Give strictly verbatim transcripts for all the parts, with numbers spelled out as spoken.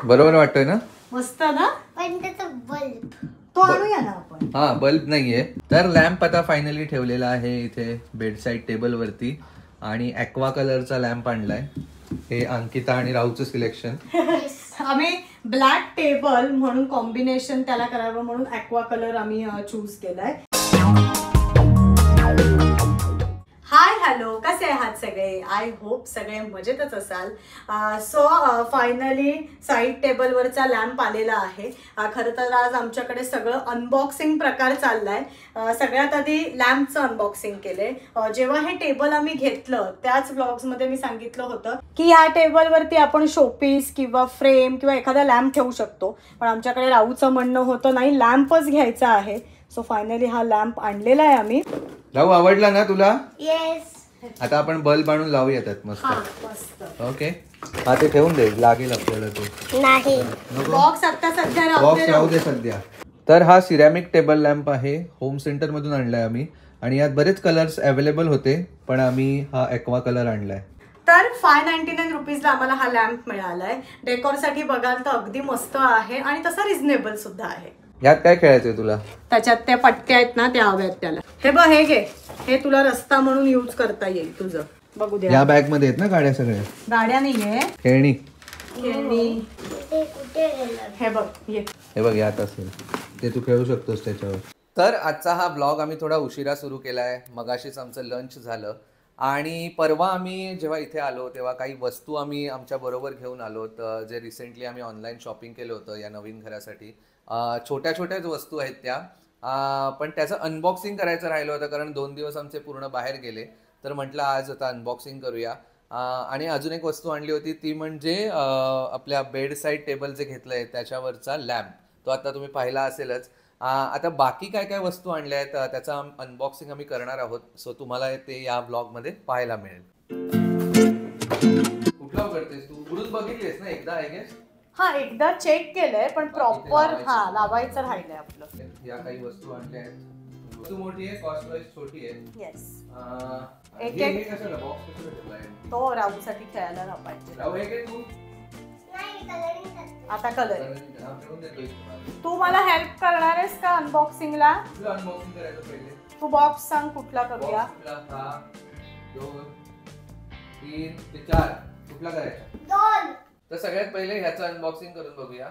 बरोबर वाटतोय ना? मस्त ना? पण त्याचा बल्ब तो आणूया ना आपण. हा बल्ब नाहीये. तर लॅम्प आता फायनली ठेवलेला आहे इथे बेडसाईड टेबल वरती आणि ॲक्वा कलरचा लॅम्प आणलाय. हे अंकिता आणि राहूचं सिलेक्शन. आम्ही ब्लॅक टेबल म्हणून कॉम्बिनेशन त्याला करावं म्हणून ॲक्वा कलर आम्ही चूज केलाय. हाय हॅलो, कसे आहात सगळे? आय होप सगळे मजेतच असाल. सो फायनली साईड टेबलवरचा लॅम्प आलेला आहे. खरं तर आज आमच्याकडे सगळं अनबॉक्सिंग प्रकार चाललाय. सगळ्यात आधी लॅम्पचं अनबॉक्सिंग केले. जेव्हा हे टेबल आम्ही घेतलं त्याच ब्लॉग्समध्ये मी सांगितलं होतं की या टेबलवरती आपण शोपीस किंवा फ्रेम किंवा एखादा लॅम्प ठेवू शकतो. पण आमच्याकडे राहूचं म्हणणं होतं नाही, लॅम्पच घ्यायचा आहे. सो फायनली हा लॅम्प आणलेला आहे आम्ही. राहू आवडला ना तुला? येस. आता आपण बल्ब आणून लावूया त्यात मस्त. मस्त. ओके, हा ते ठेवून दे, लागेल आपल्याला तो. नाही, बॉक्स आता सध्या बॉक्स राहू दे सध्या. तर हा सिरॅमिक टेबल लॅम्प आहे, होम सेंटर मधून आणलाय आम्ही आणि यात बरेच कलर्स अवेलेबल होते पण आम्ही हा ॲक्वा कलर आणलाय. तर फाय नाईन्टी नाईन रुपीजला आम्हाला हा लॅम्प मिळालाय. डेकोरसाठी बघाल तर अगदी मस्त आहे आणि तसा रिझनेबल सुद्धा आहे. यात काय खेळायचंय तुला? त्याच्यात त्या पट्ट्या आहेत ना, त्या हव्यात त्याला. हे बघ, हे घे, हे तुला रस्ता म्हणून यूज करता येईल तुझं. बघू दे. या बॅग मध्ये आहेत ना गाड्या सगळ्या? गाड्या नाहीये, खेळणी. खेळणी. हे बघ, ये. हे बघ यात असेल ते, तू खेळू शकतोस त्याच्यावर. तर आजचा हा ब्लॉग आम्ही थोडा उशिरा सुरू केलाय. मगाशीच आमचं लंच झालं आणि परवा आम्ही जेव्हा इथे आलो तेव्हा काही वस्तू आम्ही आमच्या बरोबर घेऊन आलो. तर जे रिसेंटली आम्ही ऑनलाईन शॉपिंग केलं होतं या नवीन घरासाठी, छोट्या छोट्याच वस्तू आहेत त्या, पण त्याचं अनबॉक्सिंग करायचं राहिलं होतं कारण दोन दिवस आमचे पूर्ण बाहेर गेले. तर म्हटलं आज आता अनबॉक्सिंग करूया. आणि अजून एक वस्तू आणली होती ती म्हणजे आपल्या बेड साईड टेबल जे घेतलं आहे त्याच्यावरचा लॅम्प. तो आता तुम्ही पाहिला असेलच. आता बाकी काय काय वस्तू आणल्या आहेत त्याचा अनबॉक्सिंग आम्ही करणार आहोत. सो तुम्हाला ते या ब्लॉगमध्ये पाहायला मिळेल. कुठला उघडतेस तू? उघडून बघितलीस ना एकदा आय गेस? हा, एकदा चेक केलंय पण प्रॉपर हा लावायचं राहिलंय आपलं. या काही वस्तू आणल्या आहेत. वस्तू मोठी आहे, कॉस्ट वाईज छोटी आहे. येस. एक एक कशाला बॉक्स कशाला ठेवलाय? तो राहूसाठी खेळायला लावायचे. राहू हे घे तू. आता कलर तू मला हेल्प करणार आहेस का अनबॉक्सिंगला? तुला अनबॉक्सिंग करायचं पहिले. तू बॉक्स सांग कुठला करूया. हा, दोन, तीन ते चार कुठला करायचा? दोन. तर सगळ्यात पहिले ह्याचं अनबॉक्सिंग करून बघूया.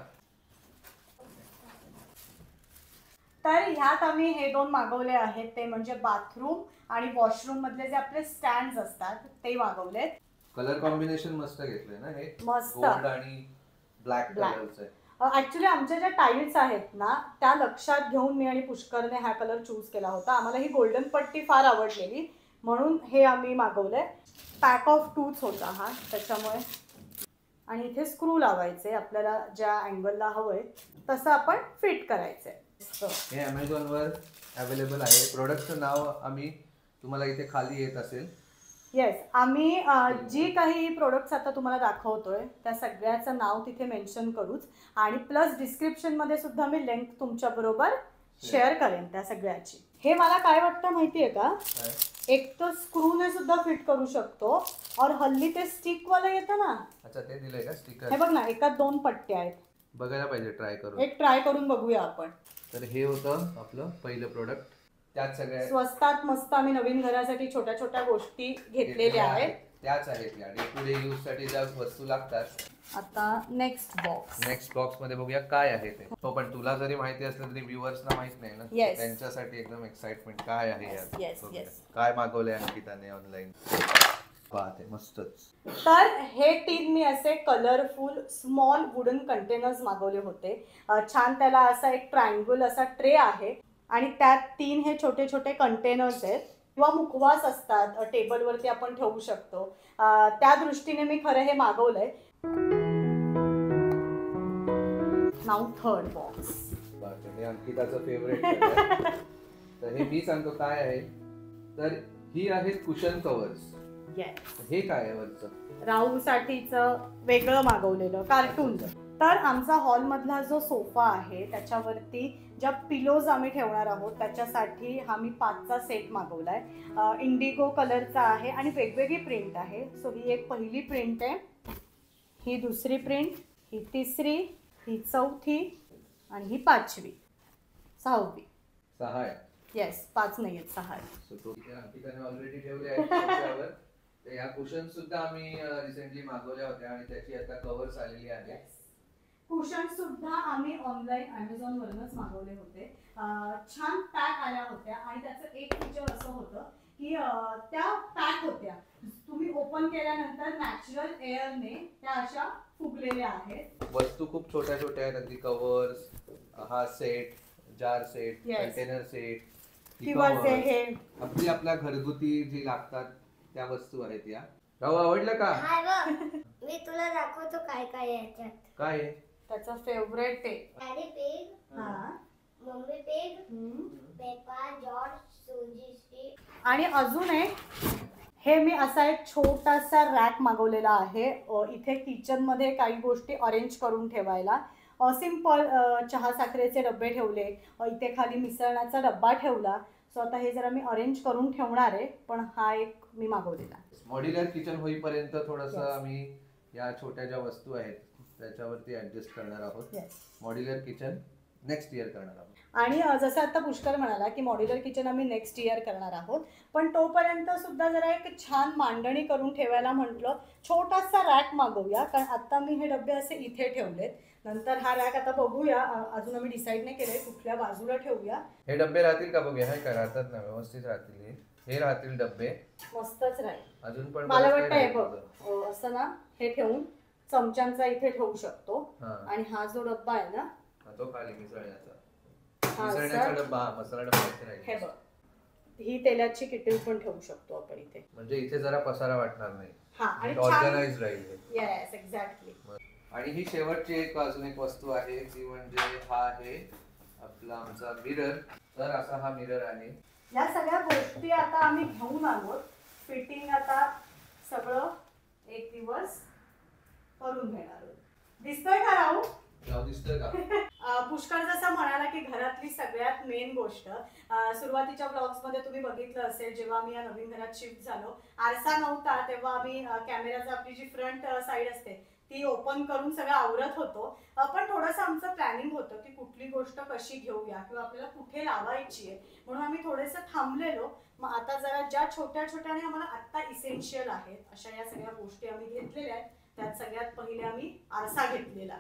तर ह्यात आम्ही हे दोन मागवले आहेत, ते म्हणजे बाथरूम आणि वॉशरूम मधले जे आपले स्टँड असतात ते मागवलेत. कलर कॉम्बिनेशन मस्त घेतलंय ना हे, मस्त. गोल्ड आणि ब्लॅक कलरचं आहे. ऍक्च्युली आमच्या ज्या टाईल्स आहेत ना त्या लक्षात घेऊन मी आणि पुष्करने हा कलर चूज केला होता. आम्हाला ही गोल्डन पट्टी फार आवडलेली म्हणून हे आम्ही मागवलंय. पॅक ऑफ टूच होता हा त्याच्यामुळे. आणि इथे स्क्रू लावायचे, आपल्याला ज्या अँगलला हवंय तसं आपण फिट करायचंय. हे अमेझॉन वर अवेलेबल आहे. प्रोडक्टचं नाव आम्ही तुम्हाला इथे खाली येत असेल. येस, आम्ही जी काही प्रोडक्ट्स आता तुम्हाला दाखवतोय त्या सगळ्याचं नाव तिथे मेन्शन करूच आणि प्लस डिस्क्रिप्शनमध्ये सुद्धा मी लिंक तुमच्या बरोबर शेअर करेन त्या सगळ्याची. हे मला काय वाटतं माहितीये का, एक तर स्क्रूने सुद्धा फिट करू शकतो और हल्ली ते स्टिक वाला येतं ना. अच्छा, ते दिलंय का स्टिकर? हे बघ ना, एकात दोन पट्ट्या आहेत. बघायला पाहिजे, ट्राय करून. एक ट्राय करून बघूया आपण. तर हे होतं आपलं पहिलं प्रोडक्ट. त्यात सगळ्या स्वस्तात मस्त आम्ही नवीन घरासाठी छोट्या छोट्या गोष्टी घेतलेल्या आहेत. त्याच आहेत आणि पुढे यूज साठी ज्या वस्तू लागतात. आता नेक्स्ट बॉक्स. नेक्स्ट बॉक्स मध्ये बघूया काय आहे ते. हो, पण तुला जरी माहिती असलं तरी व्ह्यूअर्सना माहित नाही ना. त्यांच्यासाठी एकदम एक्साइटमेंट काय आहे यात. Yes yes. काय मागवलंय अंकिताने ऑनलाईन? पाहते मस्तच. तर हे तीन मी असे कलरफुल स्मॉल वुडन कंटेनर्स मागवले होते. छान त्याला असा एक ट्रायंगल असा ट्रे आहे आणि त्यात तीन हे छोटे छोटे कंटेनर्स आहेत किंवा मुखवास असतात टेबलवरती आपण ठेवू शकतो. त्या दृष्टीने मी खरं हे मागवलंय. Now third box. हे अंकिताचं फेवरेट. तर हे मी सांगतो काय आहे. तर ही आहे कुशन कव्हर्स. हे काय आहे वरचं? राहू साठीचं वेगळं मागवलेलं कार्टून. तर आमचा हॉल मधला जो सोफा आहे त्याच्यावरती ज्या पिलोज आम्ही ठेवणार आहोत त्याच्यासाठी हा मी पाचचा सेट मागवलाय. इंडिगो कलरचा आहे आणि वेगवेगळी प्रिंट आहे. सो ही एक पहिली प्रिंट आहे, ही दुसरी प्रिंट ही तिसरी, ही चौथी आणि ही पाचवी, सहावी. सहा आहे. येस, पाच नाही आहेत, सहा आहेत. So, तो इथे अंकिताने ऑलरेडी ठेवले आहेत सोफ्यावर. तर ह्या कुशन सुद्धा आम्ही रिसेंटली मागवल्या होत्या आणि त्याची आता कव्हर्स आलेली आहेत. कुशन सुद्धा आम्ही ऑनलाईन अमेझॉन वरूनच मागवले होते. अं, छान पॅक आल्या होत्या आणि त्याचं एक फीचर असं होतं की अं, त्या पॅक होत्या, तुम्ही ओपन केल्यानंतर नॅचरल एअरने त्या अशा फुगलेल्या आहेत. वस्तू खूप छोट्या छोट्या आहेत, अगदी कव्हर्स, हा set, jar set, Yes. Container set किंवा जे हे अगदी आपल्या घरगुती जे लागतात त्या वस्तू आहेत या. राहू आवडलं का? हाय बघ, मी तुला दाखवतो काय काय आहे याच्यात. काय आहे? त्याचा फेवरेट आहे. डॅडी पिग, हा. Mummy pig, hmm. Peppa, George, Suzy stick. आणि अजून एक हे मी असा एक छोटासा रॅक मागवलेला आहे. अ, इथे किचन मध्ये काही गोष्टी अरेंज करून ठेवायला. सिंपल चहा साखरेचे डबे ठेवले, अ, इथे खाली मिसळण्याचा डब्बा ठेवला. सो आता हे जरा मी अरेंज करून ठेवणार आहे, पण हा एक मी मागवलेला. मॉड्युलर किचन होईपर्यंत थोडंसं Yes. आम्ही या छोट्या ज्या वस्तू आहेत त्याच्यावरती ऍडजस्ट करणार आहोत. Yes. Modular kitchen next year करणार आहोत. आणि अ, जसं आता पुष्कर म्हणाला की मॉड्युलर किचन आम्ही नेक्स्ट इयर करणार आहोत, पण तोपर्यंत सुद्धा जरा एक छान मांडणी करून ठेवायला म्हटलं छोटासा रॅक मागवूया. कारण आता मी हे डबे असे इथे ठेवलेत, नंतर हा रॅक आता बघूया, अ, अजून आम्ही डिसाईड नाही केलंय कुठल्या बाजूला ठेवूया. हे डबे राहतील का बघूया. हे काय राहतात ना, व्यवस्थित राहतील. हे हे राहतील डबे. मस्तच राहील. अजून पण मला बरंच वाटतं काही हे बघ राहिलं. अ, असं ना हे ठेवून चमच्यांचा इथे ठेवू शकतो. हा. आणि हा जो डब्बा आहे ना, हा, तो खाली मिसळण्याचा हा मिसळण्याचा असा- डब्बा, हा, मसाला डब्बा इथे हे राहील. बघ, ही तेलाची किटली पण ठेवू शकतो आपण इथे. म्हणजे इथे जरा पसारा वाटणार नाही. हा, आणि ऑर्गनाइज राहील हे. Yes, exactly. आणि ही शेवटची एक अजून एक वस्तू आहे ती म्हणजे हा आहे आपला आमचा मिरर. तर असा हा मिरर आहे. या सगळ्या गोष्टी आता आम्ही घेऊन आलो. फिटिंग आता सगळं एक दिवस करून घेणार आहोत. दिसतोय का राहू? नाव दिसतंय का? अं, पुष्कर जसं म्हणाला की घरातली सगळ्यात मेन गोष्ट, अं, सुरुवातीच्या ब्लॉग्स मध्ये तुम्ही बघितलं असेल, जेव्हा आम्ही या नवीन घरात शिफ्ट झालो, आरसा नव्हता तेव्हा आम्ही कॅमेराचा आपली जी फ्रंट साईड असते ती ओपन करून सगळं आवरत होतो. अं, पण थोडंसं आमचं प्लॅनिंग होतं की कुठली गोष्ट कशी घेऊया किंवा आपल्याला कुठे लावायची आहे, म्हणून आम्ही थोडंसं थांबलेलो. मग आता जरा ज्या छोट्या छोट्याने आम्हाला आत्ता इसेन्शियल आहेत अशा या सगळ्या गोष्टी आम्ही घेतलेल्या आहेत. त्यात सगळ्यात पहिले आम्ही आरसा घेतलेला.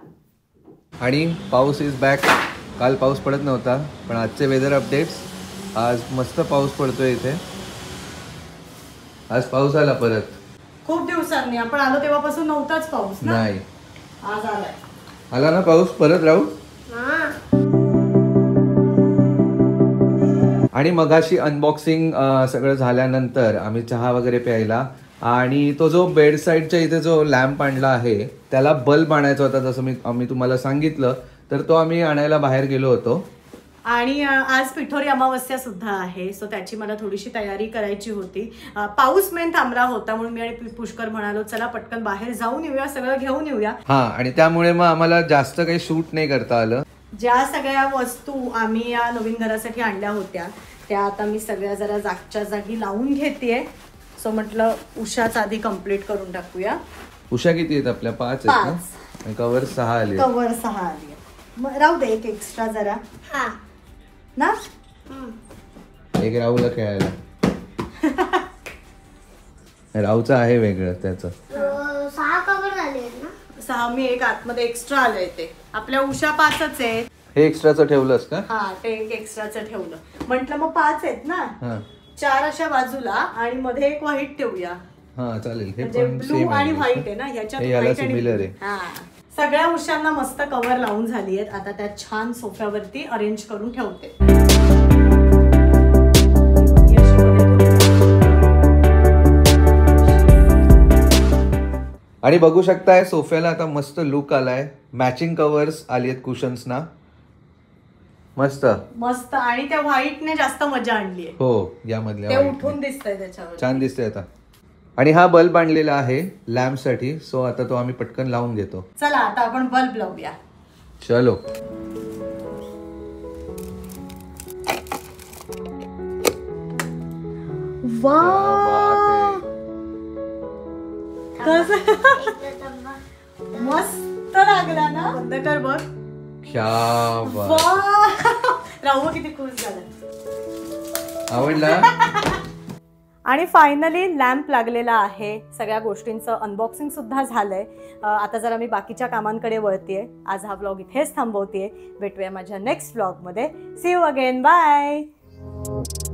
आणि पाऊस इज बॅक. काल पाऊस पडत नव्हता, पण आजचे वेदर अपडेट्स, आज मस्त पाऊस पडतोय इथे. आज पाऊस आला परत. खूप दिवसांनी आपण आलो तेव्हापासून नव्हताच पाऊस ना. नाही आज आलाय. आला ना पाऊस परत राहू. आणि मगाशी अनबॉक्सिंग सगळं झाल्यानंतर आम्ही चहा वगैरे प्यायला, आणि तो जो बेड साईडच्या इथे जो लॅम्प आणला आहे त्याला बल्ब आणायचा होता, जसं मी आम्ही तुम्हाला सांगितलं, तर तो आम्ही आणायला बाहेर गेलो होतो. आणि अ, आज पिठोरी अमावस्या सुद्धा आहे, सो त्याची मला थोडीशी तयारी करायची होती. अ, पाऊस मेन थांबला होता म्हणून मी आणि पुष्कर म्हणालो चला पटकन बाहेर जाऊन येऊया, सगळं घेऊन येऊया. हा, आणि त्यामुळे मग आम्हाला जास्त काही शूट नाही करता आलं. ज्या सगळ्या वस्तू आम्ही या नवीन घरासाठी आणल्या होत्या त्या आता मी सगळ्या जरा जागच्या जागी लावून घेतेय. सो म्हटलं उषाच आधी कम्प्लीट करून टाकूया. उषा किती आहेत आपल्या? पाच आहेत पाच. ना, आणि कवर सहा आले. कवर सहा आली. मग राहू दे एक एक्स्ट्रा जरा हा. ना. एक राहूला खेळायला. राहूचं आहे वेगळं त्याचं. अं, सहा कवर झाले आहेत ना. सहा मी एक आतमध्ये एक्स्ट्रा आलंय. ते आपल्या उषा पाचच आहेत. हे एक्स्ट्राचं ठेवलंस का? हा, ते एक एक्स्ट्राचं ठेवलं. म्हटलं मग पाच आहेत ना, हा चार अशा बाजूला आणि मध्ये एक व्हाईट ठेवूया. हा चालेल. हे म्हणजे पण ब्लू सेम आणि आहे. व्हाईट आहे ना, ह्याच्यात हे याला व्हाईट आणि सिमिलर blue. आहे. हा, सगळ्या उशांना मस्त कव्हर लावून झाली आहेत. आता त्या छान सोफ्यावरती अरेंज करून ठेवते. आणि बघू शकताय सोफ्याला आता मस्त लुक आलाय. मॅचिंग कव्हर्स आली आहेत कुशन्सना. मस्त मस्त. आणि त्या व्हाईटने जास्त मजा आणली आहे. हो, यामधल्या ते white उठून ने. दिसतंय त्याच्यावर. छान दिसतंय आता. आणि हा बल्ब आणलेला आहे लॅम्प साठी, सो आता तो आम्ही पटकन लावून घेतो. चला आता आपण बल्ब लावूया. चलो. कसं एकदा तब्बा. मस्त मस्त लागला ना, बंद कर बघ. क्या बात. वा, राहू किती खुश झाला. आवडला. आणि फायनली लॅम्प लागलेला आहे. सगळ्या गोष्टींचं अनबॉक्सिंग सुद्धा झालंय. आता जरा मी बाकीच्या कामांकडे वळतीये. आज हा व्लॉग इथेच थांबवतेय. भेटूया माझ्या नेक्स्ट व्लॉगमध्ये. See you again. बाय.